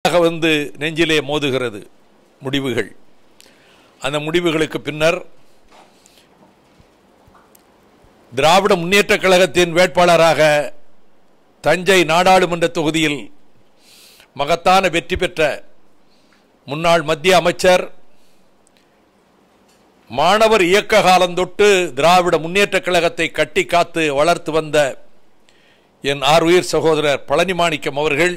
வந்து நெஞ்சிலே மோதுகிறது முடிவுகள். அந்த முடிவுகளுக்கு பின்னர் திராவிட முன்னேற்ற கழகத்தின் வேட்பாளராக தஞ்சை நாடாளுமன்ற தொகுதியில் மகத்தான வெற்றி பெற்ற முன்னாள் மத்திய அமைச்சர், மாணவர் இயக்க காலந்தொட்டு திராவிட முன்னேற்ற கழகத்தை கட்டி காத்து வளர்த்து வந்த என் ஆருயிர் சகோதரர் பழனிமாணிக்கம் அவர்கள்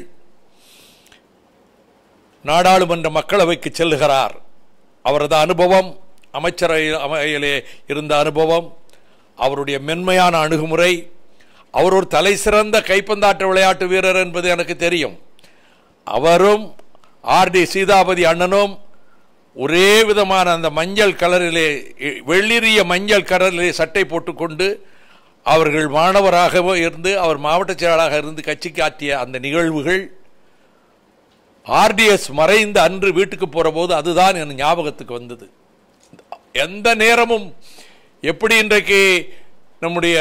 நாடாளுமன்ற மக்களவைக்கு செல்லுகிறார். அவரது அனுபவம், அமைச்சரவையிலே இருந்த அனுபவம், அவருடைய மென்மையான அணுகுமுறை, அவர் ஒரு தலை சிறந்த கைப்பந்தாட்ட விளையாட்டு வீரர் என்பது எனக்கு தெரியும். அவரும் ஆர்டி சீதாபதி அண்ணனும் ஒரே விதமான அந்த மஞ்சள் கலரிலே, வெள்ளிரிய மஞ்சள் கலரிலே சட்டை போட்டுக்கொண்டு அவர்கள் மாணவராகவோ இருந்து அவர் மாவட்ட செயலாளராக இருந்து கட்சிக்கு ஆற்றிய அந்த நிகழ்வுகள் ஆர்டிஎஸ் மறைந்த அன்று வீட்டுக்கு போற போது அதுதான் என் ஞாபகத்துக்கு வந்தது. எந்த நேரமும் எப்படி இன்றைக்கு நம்முடைய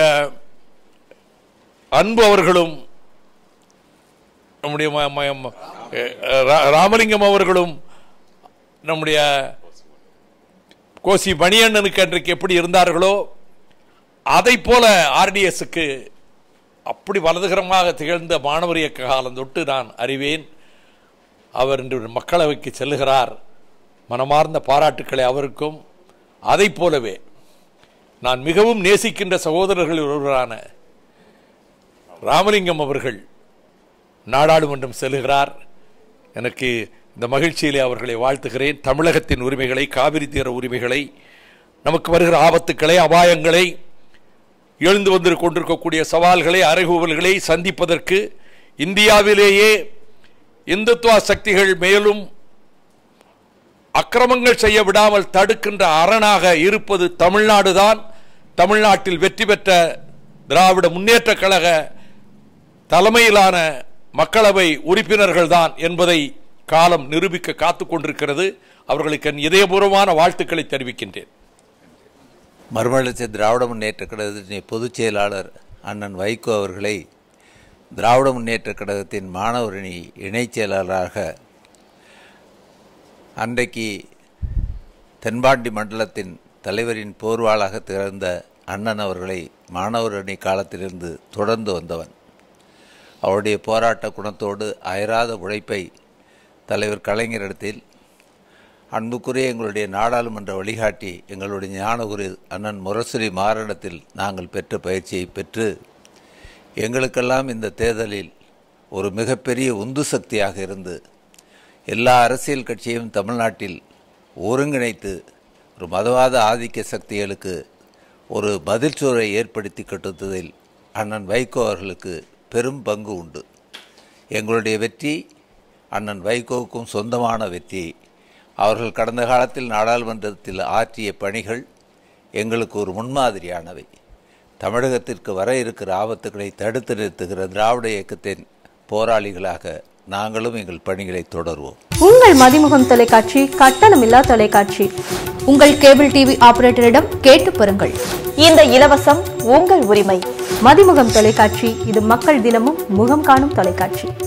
அன்பு அவர்களும் நம்முடைய ராமலிங்கம் அவர்களும் நம்முடைய கோசி மணியண்ணனுக்கு அன்றைக்கு எப்படி இருந்தார்களோ அதை போல ஆர்டிஎஸ்க்கு அப்படி வலதுகரமாக திகழ்ந்த மாணவர் இயக்க காலம் தொட்டு நான் அறிவேன். அவர் இன்று மக்களவைக்கு செல்லுகிறார். மனமார்ந்த பாராட்டுக்களை அவருக்கும். அதை போலவே நான் மிகவும் நேசிக்கின்ற சகோதரர்கள் ஒருவரான ராமலிங்கம் அவர்கள் நாடாளுமன்றம் செல்லுகிறார். எனக்கு இந்த மகிழ்ச்சியிலே அவர்களை வாழ்த்துகிறேன். தமிழகத்தின் உரிமைகளை, காவிரி தீர உரிமைகளை, நமக்கு வருகிற ஆபத்துக்களை, அபாயங்களை, எழுந்து வந்து கொண்டிருக்கக்கூடிய சவால்களை, அறைகூவல்களை சந்திப்பதற்கு இந்தியாவிலேயே இந்துத்துவ சக்திகள் மேலும் அக்கிரமங்கள் செய்ய விடாமல் தடுக்கின்ற அரணாக இருப்பது தமிழ்நாடு தான். தமிழ்நாட்டில் வெற்றி பெற்ற திராவிட முன்னேற்ற கழக தலைமையிலான மக்களவை உறுப்பினர்கள் தான் என்பதை காலம் நிரூபிக்க காத்துக் கொண்டிருக்கிறது. அவர்களுக்கு என் இதயபூர்வமான வாழ்த்துக்களை தெரிவிக்கின்றேன். மறுமலர்ச்சி திராவிட முன்னேற்ற கழகத்தின் பொதுச் செயலாளர் அண்ணன் வைகோ அவர்களை திராவிட முன்னேற்ற கழகத்தின் மாணவரணி இணைச் செயலாளராக அன்றைக்கு தென்பாண்டி மண்டலத்தின் தலைவரின் போர்வாளாக திகழ்ந்த அண்ணன் அவர்களை மாணவரணி காலத்திலிருந்து தொடர்ந்து வந்தவன். அவருடைய போராட்ட குணத்தோடு அயராத உழைப்பை தலைவர் கலைஞரிடத்தில், அன்புக்குரிய எங்களுடைய நாடாளுமன்ற வழிகாட்டி எங்களுடைய ஞானகுரு அண்ணன் முரசொலி மாறனிடத்தில் நாங்கள் பெற்ற பயிற்சியை பெற்று எங்களுக்கெல்லாம் இந்த தேர்தலில் ஒரு மிகப்பெரிய உந்து சக்தியாக இருந்து எல்லா அரசியல் கட்சியையும் தமிழ்நாட்டில் ஒருங்கிணைத்து ஒரு மதவாத ஆதிக்க சக்திகளுக்கு ஒரு பதில்சூரை ஏற்படுத்தி கட்டுவதில் அண்ணன் வைகோ அவர்களுக்கு பெரும் பங்கு உண்டு. எங்களுடைய வெற்றி அண்ணன் வைகோவுக்கும் சொந்தமான வெற்றி. அவர்கள் கடந்த காலத்தில் நாடாளுமன்றத்தில் ஆற்றிய பணிகள் எங்களுக்கு ஒரு முன்மாதிரியானவை. தமிழகத்திற்கு வர இருக்கிற ஆபத்துக்களை தடுத்து நிறுத்துகிற திராவிட இயக்கத்தின் போராளிகளாக நாங்களும் எங்கள் பணிகளை தொடர்வோம். உங்கள் மதிமுகம் தொலைக்காட்சி கட்டணமில்லா தொலைக்காட்சி. உங்கள் கேபிள் டிவி ஆபரேட்டரிடம் கேட்டு பெறுங்கள். இந்த இலவசம் உங்கள் உரிமை. மதிமுகம் தொலைக்காட்சி, இது மக்கள் தினமும் முகம் காணும் தொலைக்காட்சி.